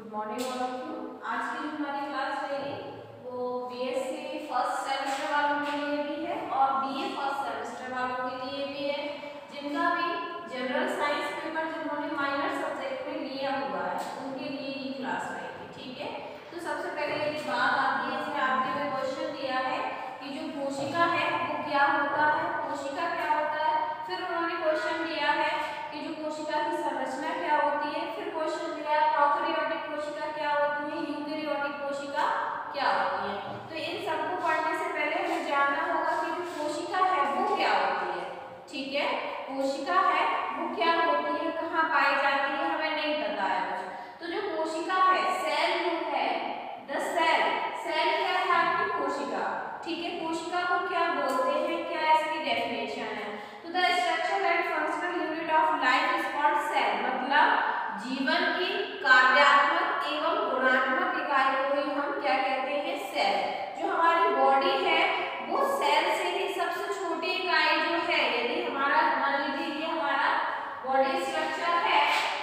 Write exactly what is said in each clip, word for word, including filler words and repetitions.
Good morning all of you. आज की जो हमारी क्लास रहेगी वो बीएससी फर्स्ट सेमेस्टर वालों के लिए भी है और बीए फर्स्ट सेमेस्टर वालों के लिए भी है, जिनका भी जनरल साइंस पेपर जिन्होंने माइनर सब्जेक्ट में लिया हुआ है उनके लिए ये क्लास रहेगी। ठीक है, तो सबसे पहले एक बात आती है, इसमें आपने में क्वेश्चन दिया है कि जो कोशिका है वो क्या होता है, कोशिका क्या होता है। फिर उन्होंने क्वेश्चन दिया है कि जो कोशिका की संरचना क्या होती है। फिर क्वेश्चन दिया है प्रोकैरियोटिक कोशिका क्या होती है, यूकेरियोटिक कोशिका क्या होती है। तो इन सबको पढ़ने से पहले हमें जानना होगा कि जो कोशिका है वो क्या होती है। ठीक है, कोशिका है वो क्या होती है, कहाँ पाई जाती है, हमें नहीं पता है कुछ। तो जो कोशिका है, सेल जो है, द सेल, सेल क्या है आपकी कोशिका। ठीक है, कोशिका को क्या बोलते हैं, क्या इसकी डेफिनेशन है। तो the structural and functional unit of life is called cell, मतलब जीवन की कार्यात्मक एवं गुणात्मक इकाई को ही हम क्या कहते हैं, सेल। जो हमारी बॉडी है वो सेल से ही सबसे छोटी इकाई जो है, यदि हमारा मान लीजिए ये हमारा बॉडी स्ट्रक्चर है,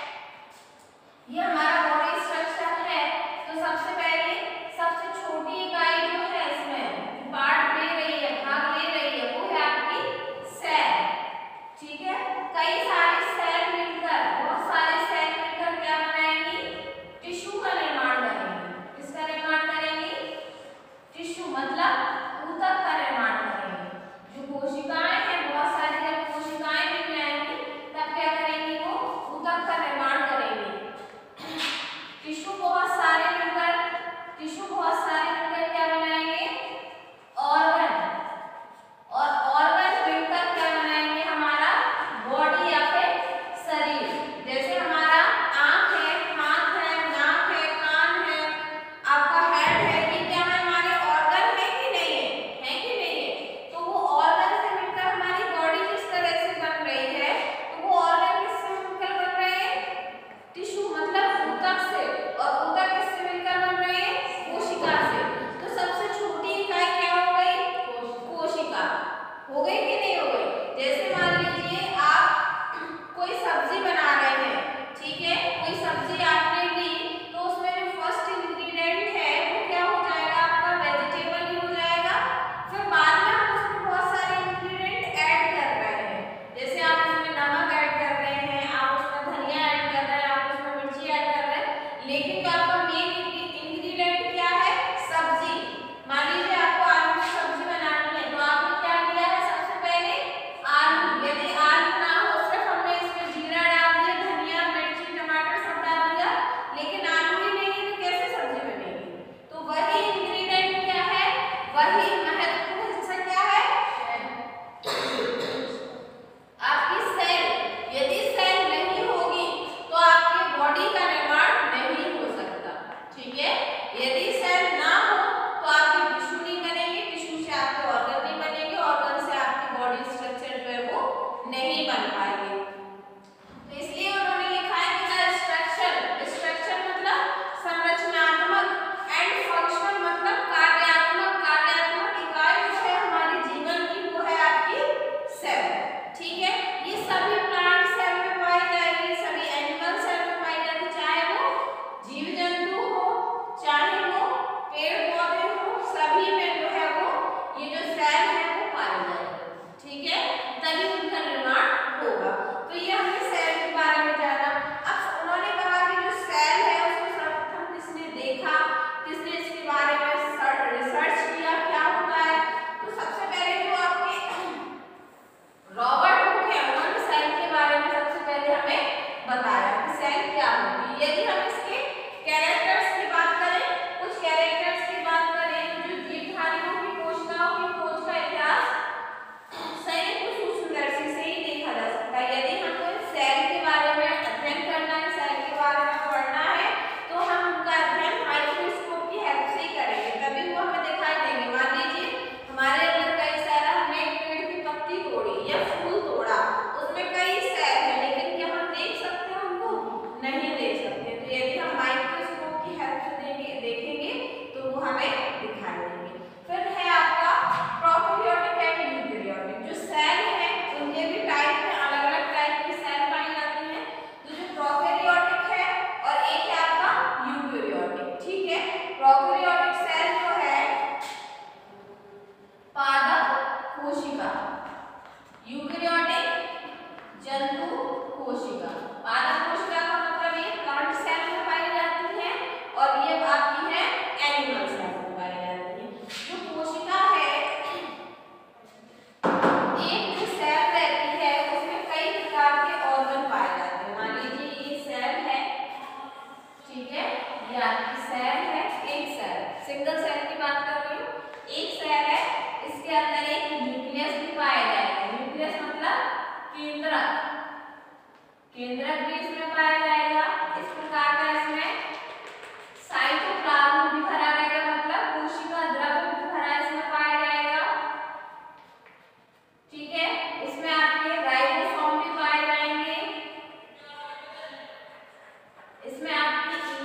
ये हमारा बॉडी स्ट्रक्चर है, तो सबसे पहले सबसे छोटी इकाई जो है इसमें पार्ट ले रही है, भाग ले रही है, वो है आपकी सेल। ठीक है, कई सारे सेल मिलकर, बहुत सारे सेल मिलकर क्या बनाएंगी, टिश्यू का निर्माण करेंगे। किसका निर्माण करेंगी, टिश्यू मतलब ऊतक का निर्माण करेंगे। जो कोशिकाएं हैं, बहुत सारी जब कोशिकाएं मिल जाएंगी तब क्या करेंगी, वो ऊतक का निर्माण करेंगे। टिश्यू बहुत सारे मिलकर टिश्यू बहुत सारे मिलकर क्या बनाएंगे, ऑर्गन, और ऑर्गन मिलकर क्या बनाएंगे, हमारा बॉडी या फिर शरीर। जैसे हमारा आंख है, हाथ है, नाक है, कान है, आपका हेड है, ये क्या है, हमारे ऑर्गन है कि नहीं है, है कि नहीं है। तो वो ऑर्गन से मिलकर हमारी बॉडी जिस तरह से बन रही है, तो वो ऑर्गन किससे मिलकर बन रहे हैं, टिश्यू मतलब ऊतक से, और ऊतक किससे मिलकर बन रहे हैं, कोशिका से। तो सबसे छोटी इकाई क्या हो गई, कोशिका हो गई कि नहीं हो गई। जैसे मान लीजिए आप कोई सब्जी बना रहे हैं, ठीक है, कोई सब्जी आपने ली, तो उसमें जो फर्स्ट इंग्रेडिएंट है वो क्या हो जाएगा, आपका वेजिटेबल ही हो जाएगा। फिर बाद में आप उसमें बहुत सारे इंग्रेडिएंट ऐड कर रहे हैं, जैसे आप उसमें नमक ऐड कर रहे हैं, आप उसमें धनिया ऐड कर रहे हैं, आप उसमें मिर्ची ऐड कर रहे हैं, लेकिन जो आपका मेन इंग्रेडिएंट क्या है, सब्जी। मान लीजिए आपको आलू की सब्जी बनानी है, तो आपने क्या किया है, सबसे पहले आलू, यदि आलू ना हो, सिर्फ हमने इसमें जीरा डाल दिया, धनिया, मिर्ची, टमाटर सब डाल दिया, लेकिन आलू ही नहीं है, तो कैसे सब्जी बनेगी। तो वही इंग्रेडिएंट क्या है, वही महत्वपूर्ण हिस्सा क्या है, आपकी सेल। यदि सेल नहीं होगी तो आपकी बॉडी का निर्माण नहीं हो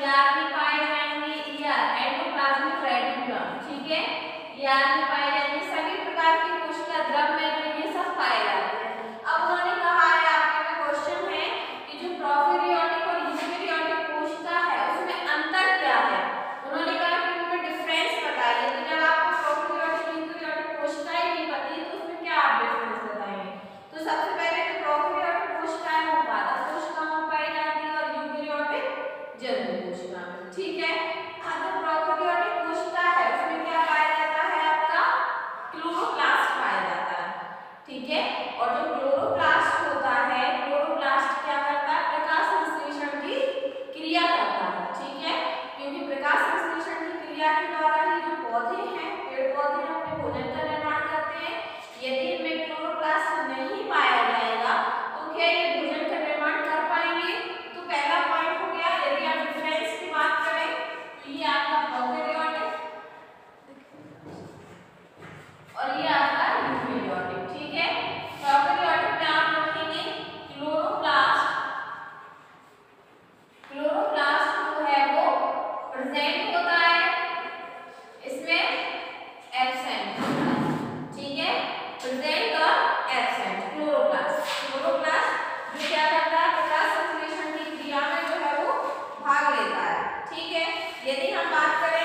ईआर भी पाए जाएंगे, ईआर एंडोप्लाज्मिक रेटिकुलम, ठीक है, ईआर भी पाए जाएंगे, सभी प्रकार के कोशिका द्रव में जो ये सब पाए जाते हैं। अब उन्होंने कहा है, आपके में क्वेश्चन है कि जो प्रोकैरियोटिक और यूकैरियोटिक कोशिका है उसमें अंतर क्या है। उन्होंने कहा कि उनमें डिफरेंस बताइए। तो जब आपको प्रोकैरियोटिक यूकैरियोटिक कोशिका ही नहीं पता तो उसमें क्या आप डिफरेंस बताएंगे। तो सबसे पहले जो प्रोकैरियोटिक कोशिका है वो पादप कोशिका में पाई जाती है और यूकैरियोटिक जंतु कोशिका में, ठीक है। हाँ, जो प्रोकैरियोटिक कोशिका है उसमें क्या पाया जाता है, आपका क्लोरोप्लास्ट पाया जाता है, ठीक है। और जो क्लोरोप्लास्ट होता है, क्लोरोप्लास्ट क्या करता है, प्रकाश संश्लेषण की क्रिया करता है, ठीक है, क्योंकि प्रकाश संश्लेषण की क्रिया के द्वारा ही जो पौधे हैं, पेड़ पौधे हैं, अपने भोजन का निर्माण करते हैं। यदि इनमें क्लोरोप्लास्ट नहीं पाया जाएगा तो क्या ये भोजन का निर्माण कर पाएंगे। तो पहला पॉइंट हो गया। यदि आप डिफरेंस की बात करें तो ये आपका प्रोकैरियोटिक और ये आपका यूकैरियोटिक, ठीक है। प्रोकैरियोटिक में आप रखेंगे क्लोरोप्लास्ट, क्लोरोप्लास्ट जो है वो प्रेजेंट होता है, इसमें एब्सेंट होता है, ठीक है, प्रेजेंट और एब्सेंट क्लोरोप्लास्ट। क्लोरोप्लास्ट जो क्या करता है, प्रकाश संश्लेषण की क्रिया में जो है वो भाग लेता है, ठीक है। यदि हम बात करें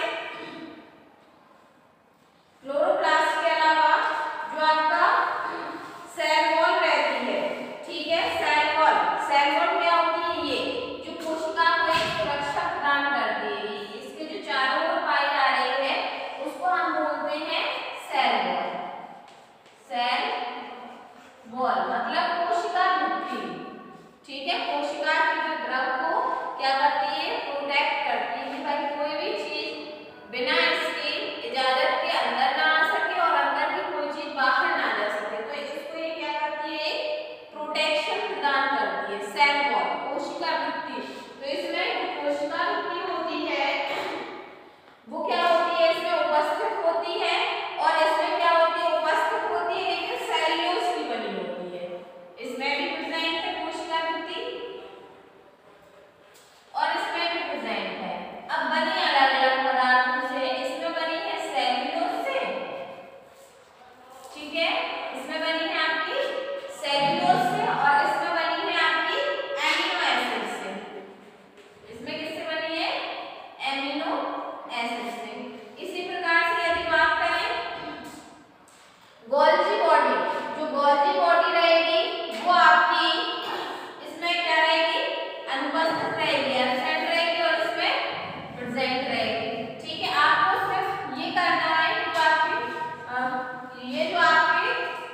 क्लोरोप्लास्ट के अलावा जो आपका सेल वॉल रहती है, ठीक है, सेल वॉल, सेल वॉल क्या होती है, ये जो कोशिका को एक सुरक्षा प्रदान करती है, इसके जो चारों ओर पाई जा रही है उसको हम बोलते हैं सेल वॉल। सेल वॉल मतलब कोशिका भित्ति, ठीक है, कोशिका के जो द्रव को क्या करती है, प्रोटेक्ट करती है कि भाई कोई भी चीज बिना इसकी इजाजत के अंदर ना आ सके और अंदर की कोई चीज बाहर ना जा सके। तो इसको ये क्या करती है, प्रोटेक्शन प्रदान करती है, सेल वॉल, कोशिका भित्ति। तो इसमें जो कोशिका भित्ति होती है वो क्या होती है, इसमें उपस्थित होती है और इसमें क्या होती है, उपस्थित होती है लेकिन सेल्यूलोज की बनी होती है। इसमें भी प्रेजेंट है कोशिका भित्ति और इसमें भी प्रेजेंट है। अब बनी अलग अलग पदार्थों से, इसमें बनी है सेल्यूलोज से, ठीक है, इसमें बनी है आपकी सेल्यूलोज से और इसमें बनी है आपकी एमिनो एसिड से। इसमें किससे बनी है, एमिनो एसिड से। इसी प्रकार से यदि बात करें गोल्जी बॉडी, जो गोल्जी बॉडी रहेगी वो आपकी इसमें क्या रहेगी, अनुपस्थित रहेगी, एब्सेंट रहेगी और इसमें प्रेजेंट रहेगी, ठीक है। आपको सिर्फ ये करना है कि जो आपकी ये जो आपके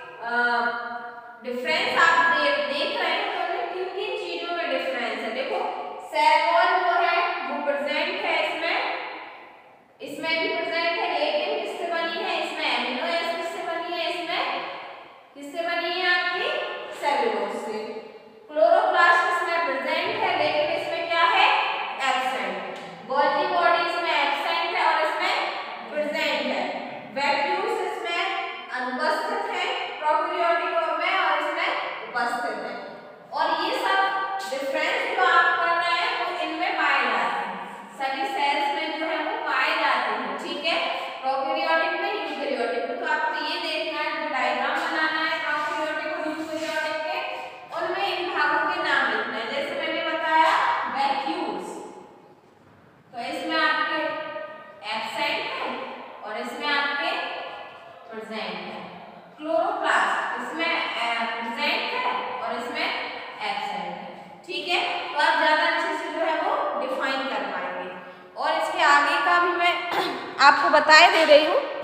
डिफरेंस आप दे, देख रहे हैं तो किन किन चीजों में डिफरेंस है। देखो सेल वॉल जो है वो प्रेजेंट है, इसमें इसमें भी प्रेजेंट है लेकिन किससे बनी है, इसमें एमिनो एसिड से बनी है, इसमें किससे बनी है, आपकी सेल्यूलोज से। क्लोरोप्लास्ट इसमें प्रेजेंट है लेकिन इसमें क्या है, एब्सेंट। गोल्जी बॉडी इसमें एब्सेंट है और इसमें प्रेजेंट है। वैक्यूल्स इसमें अनुपस्थित है प्रोकैरियोटिक में और इसमें उपस्थित है। और ये सब डिफरेंस जो आप कर रहे हैं वो इनमें पाए जाते हैं, सभी सेल्स में जो है वो पाए जाते हैं, ठीक है, प्रोकैरियोटिक में, यूकैरियोटिक में। तो आपको ये देखना है, जो डायग्राम बनाना है प्रोकैरियोटिक और यूकैरियोटिक के, उनमें इन भागों के नाम लिखना है। जैसे मैंने बताया वैक्यूल्स, तो इसमें आपके एब्सेंट है और इसमें आपके प्रेजेंट है। क्लोरोप्लास्ट इसमें प्रेजेंट है और इसमें एब्सेंट है, ठीक है। तो आप ज्यादा अच्छे से जो है वो डिफाइन कर पाएंगे। और इसके आगे का भी मैं आपको बताए दे रही हूँ।